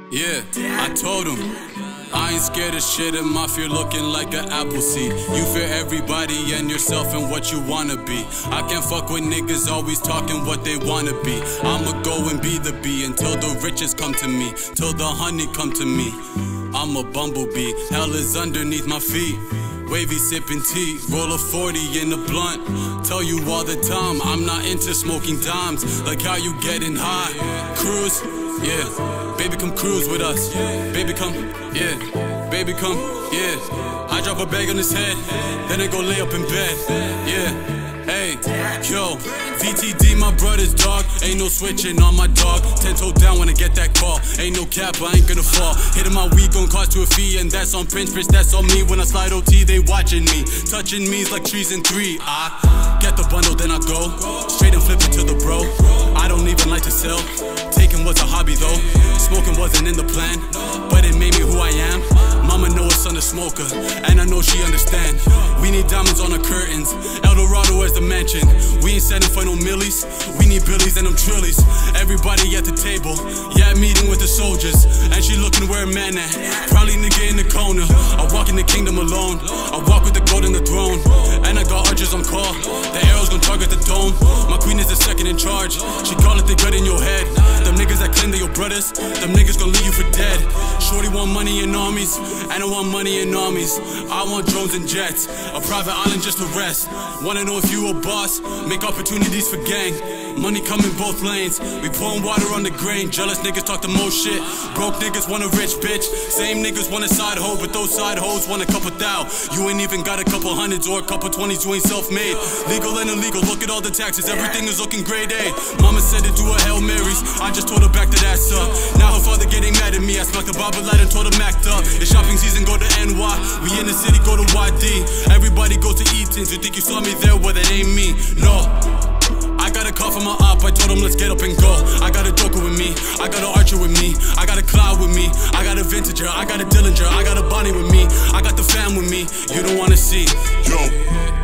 Yeah, I told him I ain't scared of shit and my fear looking like an apple seed. You fear everybody and yourself and what you wanna be. I can't fuck with niggas always talking what they wanna be. I'ma go and be the bee until the riches come to me, till the honey come to me. I'm a bumblebee, hell is underneath my feet. Wavy sipping tea, roll a 40 in a blunt. Tell you all the time, I'm not into smoking dimes. Like how you getting high, cruise, yeah. Baby come cruise with us, baby come, yeah. Baby come, yeah. I drop a bag on his head, then I go lay up in bed, yeah. Hey, yo, VTD my brother's dog. Ain't no switching on my dog. 10-toe down when I get that call. Ain't no cap, I ain't gonna fall. Hitting my weed gon' cost you a fee, and that's on Prince, bitch, that's on me. When I slide OT, they watching me. Touching me's like trees in 3. I get the bundle, then I go straight and flip it to the bro. I don't even like to sell. Taking was a hobby though. Smoking wasn't in the plan, but it made me who I am. Mama know a son a smoker, and I know she understand. We need diamonds on the curtains, Eldorado as the mansion. We ain't setting for no millies, we need billies and them trillies. Everybody at the table, yeah, meeting with the soldiers. And she looking where a man at, probably nigga in the corner. I walk in the kingdom alone, I walk with the gold in the throne. And I got archers on call, the arrows gon' target the dome. My queen is the second in charge, she call it the gut in your head. Them niggas that claim they your brothers, them niggas gon' leave you for dead. Shorty want money in armies, and I want money in armies. I want drones and jets, a private island just to rest. Wanna know if you a boss, make opportunities for gang. Money come in both lanes, we pouring water on the grain. Jealous niggas talk the most shit, broke niggas want a rich bitch. Same niggas want a side hoe, but those side hoes want a couple thou. You ain't even got a couple hundreds or a couple 20s, you ain't self-made. Legal and illegal, look at all the taxes, everything is looking grade A. Mama said to do her Hail Marys, I just told her back to that suck. Now her father getting mad at me, I smacked the Bible light and told her Mac up. It's shopping season, go to NY, we in the city, go to YD. Everybody go to Eaton's, you think you saw me there, well that ain't me, no. I got a call from my op, I told him let's get up and go. I got a Joker with me, I got an Archer with me, I got a Cloud with me, I got a Vintager, I got a Dillinger, I got a Bonnie with me, I got the fam with me, you don't wanna see, yo.